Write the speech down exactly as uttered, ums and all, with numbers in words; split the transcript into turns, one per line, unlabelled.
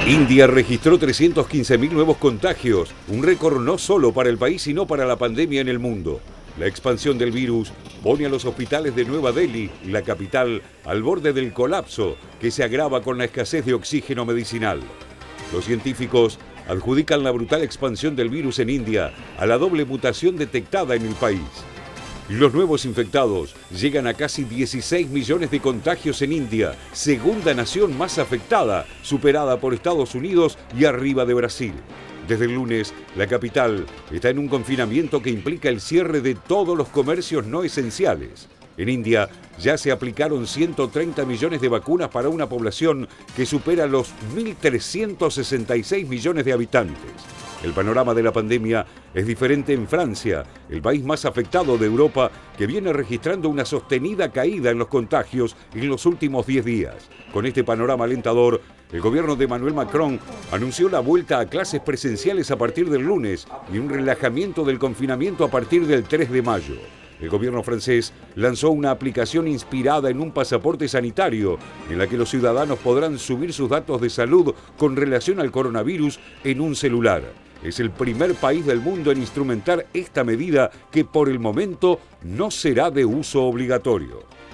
India registró trescientos quince mil nuevos contagios, un récord no solo para el país, sino para la pandemia en el mundo. La expansión del virus pone a los hospitales de Nueva Delhi, la capital, al borde del colapso, que se agrava con la escasez de oxígeno medicinal. Los científicos adjudican la brutal expansión del virus en India a la doble mutación detectada en el país. Los nuevos infectados llegan a casi dieciséis millones de contagios en India, segunda nación más afectada, superada por Estados Unidos y arriba de Brasil. Desde el lunes, la capital está en un confinamiento que implica el cierre de todos los comercios no esenciales. En India ya se aplicaron ciento treinta millones de vacunas para una población que supera los mil trescientos sesenta y seis millones de habitantes. El panorama de la pandemia es diferente en Francia, el país más afectado de Europa, que viene registrando una sostenida caída en los contagios en los últimos diez días. Con este panorama alentador, el gobierno de Emmanuel Macron anunció la vuelta a clases presenciales a partir del lunes y un relajamiento del confinamiento a partir del tres de mayo. El gobierno francés lanzó una aplicación inspirada en un pasaporte sanitario, en la que los ciudadanos podrán subir sus datos de salud con relación al coronavirus en un celular. Es el primer país del mundo en instrumentar esta medida que por el momento no será de uso obligatorio.